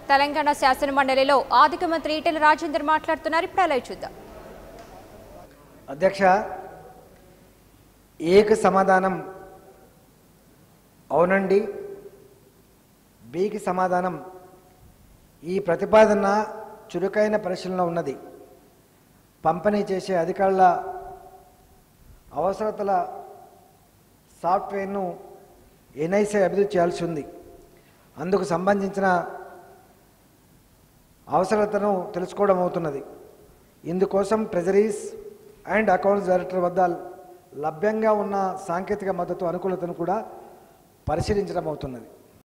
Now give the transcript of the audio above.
తెలంగాణ శాసన మండలిలో ఆర్థిక మంత్రి ఈటెల రాజేందర్ మాట్లాడుతున్నారు. ఇప్పుడు అలా చూద్దాం. అధ్యక్ష, ఏక సమాధానం అవునండి, బికి సమాధానం ఈ ప్రతిపాదన చురుకైన పరిశీలన ఉన్నది. పంపిణీ చేసే అధికారుల అవసరతల సాఫ్ట్వేర్ను ఎన్ఐసి అభివృద్ధి చేయాల్సి ఉంది. అందుకు సంబంధించిన అవసరతను తెలుసుకోవడం అవుతున్నది. ఇందుకోసం ట్రెజరీస్ అండ్ అకౌంట్స్ డైరెక్టర్ వద్ద లభ్యంగా ఉన్న సాంకేతిక మద్దతు అనుకూలతను కూడా పరిశీలించడం అవుతున్నది.